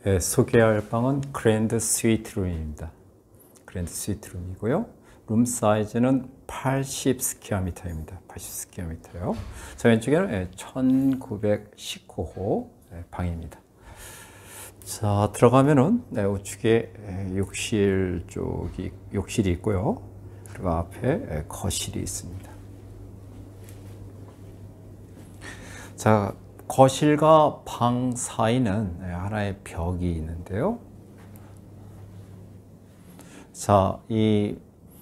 소개할 방은 그랜드 스위트룸입니다. 그랜드 스위트룸이고요. 룸 사이즈는 80스퀘어미터입니다. 80스퀘어미터요. 저 왼쪽에는 1919호 방입니다. 자, 들어가면은 우측에 욕실이 있고요. 그리고 앞에 거실이 있습니다. 자, 거실과 방 사이는 하나의 벽이 있는데요. 자, 이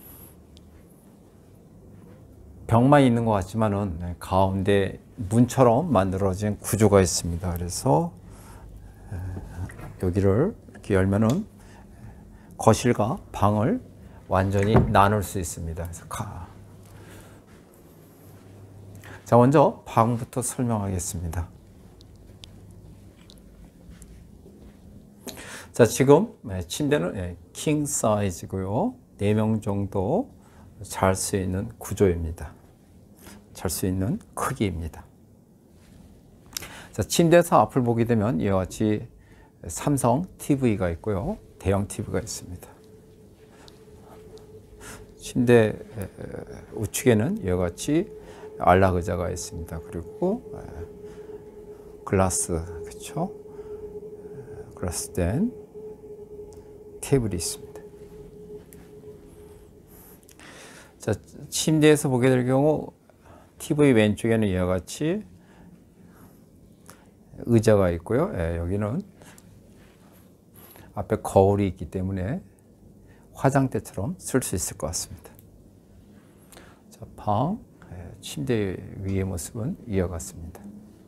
벽만 있는 것 같지만은 가운데 문처럼 만들어진 구조가 있습니다. 그래서 여기를 이렇게 열면은 거실과 방을 완전히 나눌 수 있습니다. 그래서 자, 먼저 방부터 설명하겠습니다. 자, 지금 침대는 킹 사이즈고요. 4명 정도 잘 수 있는 구조입니다. 잘 수 있는 크기입니다. 자, 침대에서 앞을 보게 되면 이와 같이 삼성 TV가 있고요. 대형 TV가 있습니다. 침대 우측에는 이와 같이 안락 의자가 있습니다. 그리고 글라스, 그렇죠? 글라스 된 테이블이 있습니다. 자, 침대에서 보게 될 경우 TV 왼쪽에는 이와 같이 의자가 있고요. 여기는 앞에 거울이 있기 때문에 화장대처럼 쓸 수 있을 것 같습니다. 자, 방, 침대 위의 모습은 이와 같습니다.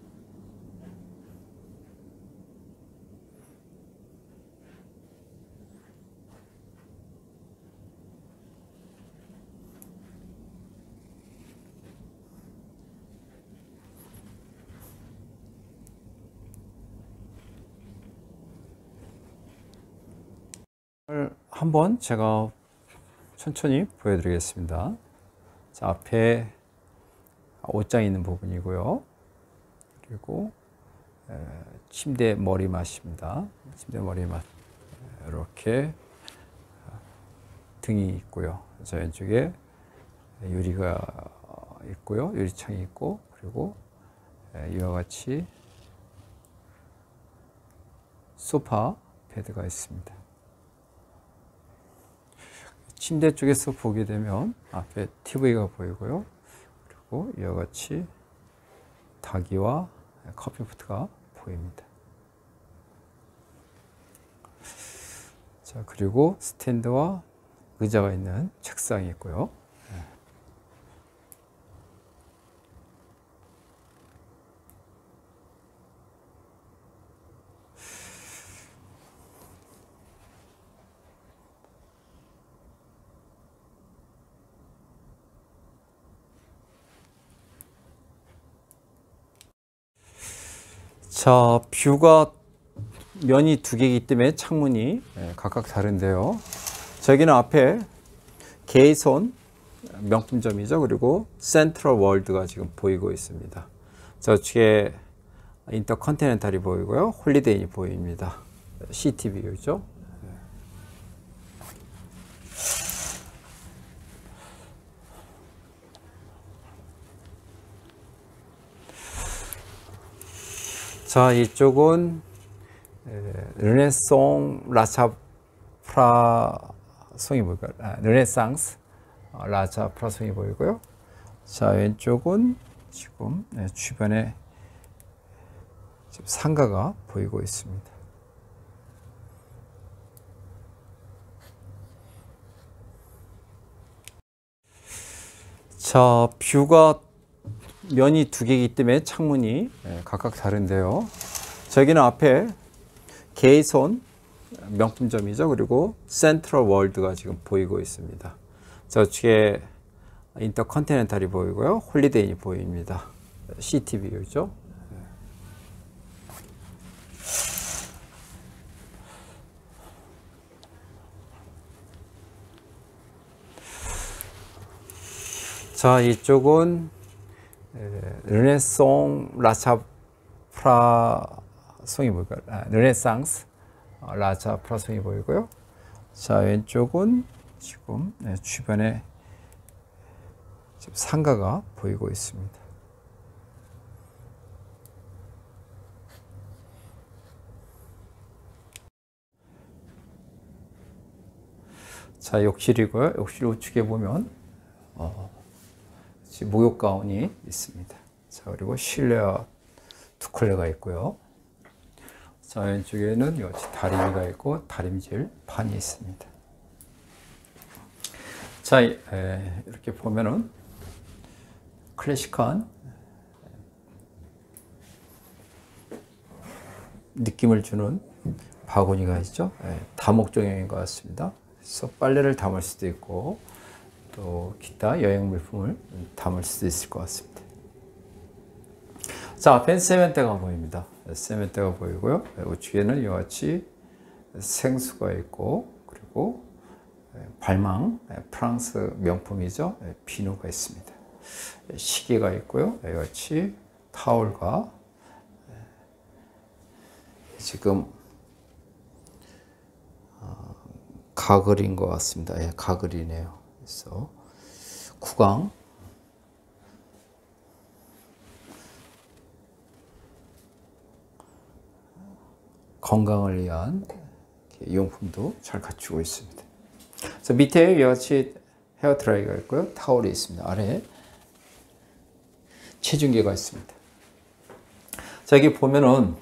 한번 제가 천천히 보여드리겠습니다. 자, 앞에 옷장이 있는 부분이고요. 그리고 침대 머리맡입니다. 침대 머리맡 이렇게 등이 있고요. 저 왼쪽에 유리가 있고요. 유리창이 있고, 그리고 이와 같이 소파 베드가 있습니다. 침대 쪽에서 보게 되면 앞에 TV가 보이고요. 그리고 이와 같이 닭이와 커피포트가 보입니다. 자, 그리고 스탠드와 의자가 있는 책상이 있고요. 자, 뷰가 면이 2개이기 때문에 창문이 각각 다른데요. 저기는 앞에 게이손 명품점이죠. 그리고 센트럴 월드가 지금 보이고 있습니다. 저쪽에 인터컨티넨탈이 보이고요. 홀리데이이 보입니다. 시티뷰죠. 자, 이쪽은 르네송 라차프라송이 보이고요. 르네상스 라차프라송이 보이고요. 자, 왼쪽은 지금 주변에 지금 상가가 보이고 있습니다. 자, 뷰가 면이 2개이기 때문에 창문이 각각 다른데요. 저기는 앞에 게이손 명품점이죠. 그리고 센트럴 월드가 지금 보이고 있습니다. 저쪽에 인터컨티넨탈이 보이고요. 홀리데이이 보입니다. 시티뷰죠. 자, 이쪽은 르네송 라차프라송이 보이고요. 르네상스 라자 플라송이 보이고요. 자, 왼쪽은 지금 주변에 지금 상가가 보이고 있습니다. 자, 욕실이고요. 욕실 우측에 보면 지금 목욕 가운이 있습니다. 자, 그리고 실내와 투클레가 있고요. 자, 왼쪽에는 역시 다리미가 있고 다림질 판이 있습니다. 자, 이렇게 보면은 클래식한 느낌을 주는 바구니가 있죠. 다목적형인 것 같습니다. 그래서 빨래를 담을 수도 있고 또 기타 여행 물품을 담을 수도 있을 것 같습니다. 자, 앞엔 세면대가 보입니다. 세면대가 보이고요. 우측에는 이와 같이 생수가 있고 그리고 발망, 프랑스 명품이죠. 비누가 있습니다. 시계가 있고요. 이와 같이 타올과 지금 가글인 것 같습니다. 가글이네요. 그래서 구강, 건강을 위한 용품도 잘 갖추고 있습니다. 그래서 밑에 이와 같이 헤어 드라이가 있고요. 타올이 있습니다. 아래에 체중계가 있습니다. 자, 여기 보면은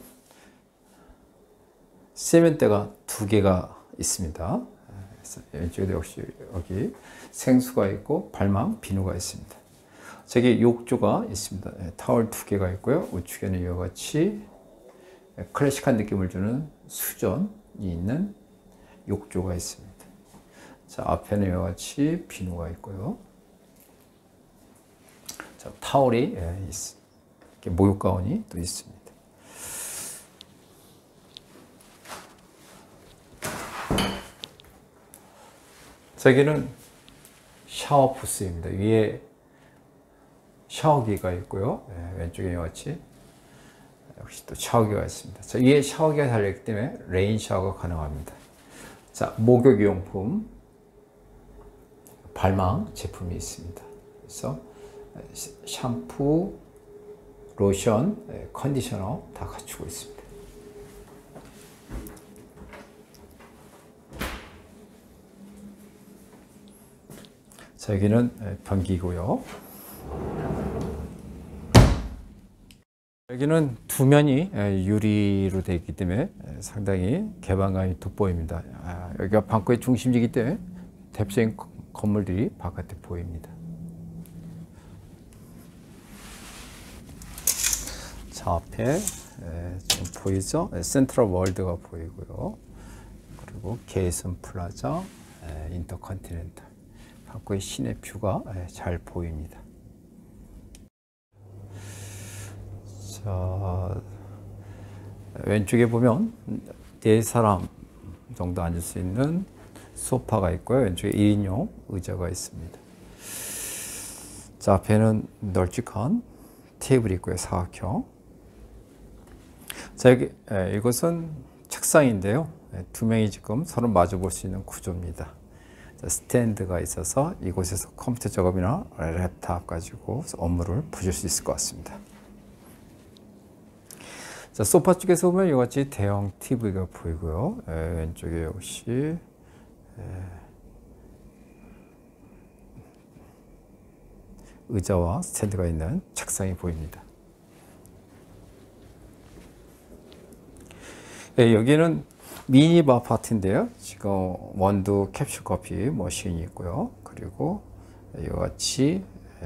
세면대가 2개가 있습니다. 왼쪽에도 역시 여기 생수가 있고 발망, 비누가 있습니다. 저기 욕조가 있습니다. 타월 2개가 있고요. 우측에는 이와 같이 클래식한 느낌을 주는 수전이 있는 욕조가 있습니다. 자, 앞에는 이와 같이 비누가 있고요. 자, 타월이 이렇게 목욕 가운이 또 있습니다. 여기는 샤워 부스입니다. 위에 샤워기가 있고요. 왼쪽에 이와 같이 역시 또 샤워기가 있습니다. 자, 위에 샤워기가 달려있기 때문에 레인 샤워가 가능합니다. 자, 목욕용품 발망 제품이 있습니다. 그래서 샴푸, 로션, 컨디셔너 다 갖추고 있습니다. 자, 여기는 변기고요. 여기는 두 면이 유리로 되어 있기 때문에 상당히 개방감이 돋보입니다. 여기가 방콕의 중심지이기 때문에 대표적인 건물들이 바깥에 보입니다. 자, 앞에 지금 보이죠? 센트럴 월드가 보이고요. 그리고 게이슨 플라자, 인터컨티넨탈. 방콕의 시내 뷰가 잘 보입니다. 자, 왼쪽에 보면 4사람 정도 앉을 수 있는 소파가 있고요. 왼쪽에 1인용 의자가 있습니다. 자, 앞에는 널찍한 테이블이 있고요. 사각형. 자, 여기 이것은 책상인데요. 2명이 지금 서로 마주 볼 수 있는 구조입니다. 자, 스탠드가 있어서 이곳에서 컴퓨터 작업이나 랩탑 가지고 업무를 보실 수 있을 것 같습니다. 자, 소파 쪽에서 보면 이와 같이 대형 TV가 보이고요. 왼쪽에 역시 의자와 스탠드가 있는 책상이 보입니다. 여기는 미니바 파트인데요. 지금 원두 캡슐 커피 머신이 있고요. 그리고 이와 같이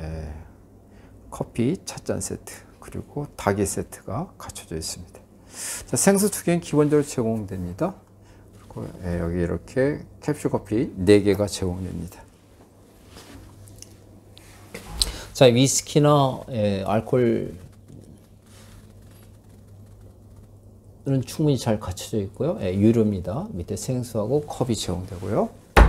커피 찻잔 세트 그리고 닭이 세트가 갖춰져 있습니다. 자, 생수 2개는 기본적으로 제공됩니다. 그리고 여기 이렇게 캡슐 커피 4개가 제공됩니다. 자, 위스키나 알코올 는 충분히 잘 갖춰져 있고요. 유료입니다. 밑에 생수하고 컵이 제공되고요.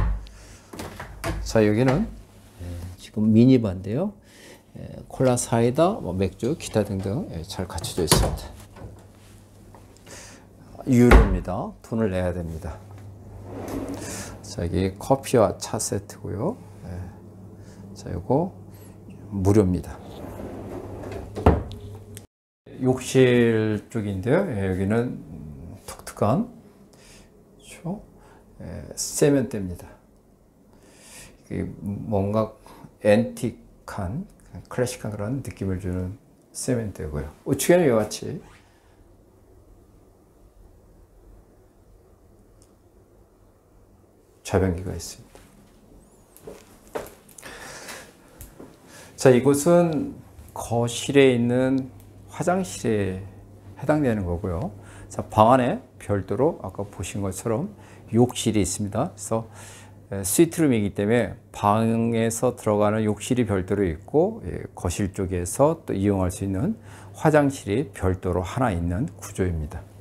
자, 여기는 지금 미니바인데요. 콜라, 사이다, 맥주, 기타 등등 잘 갖춰져 있습니다. 유료입니다. 돈을 내야 됩니다. 자, 여기 커피와 차 세트고요. 자, 이거 무료입니다. 욕실 쪽인데요. 여기는 독특한 세면대입니다. 뭔가 앤틱한 클래식한 그런 느낌을 주는 세면대고요. 우측에는 이와 같이 좌변기가 있습니다. 자, 이곳은 거실에 있는 화장실에 해당되는 거고요. 자, 방 안에 별도로 아까 보신 것처럼 욕실이 있습니다. 그래서 스위트룸이기 때문에 방에서 들어가는 욕실이 별도로 있고 거실 쪽에서 또 이용할 수 있는 화장실이 별도로 하나 있는 구조입니다.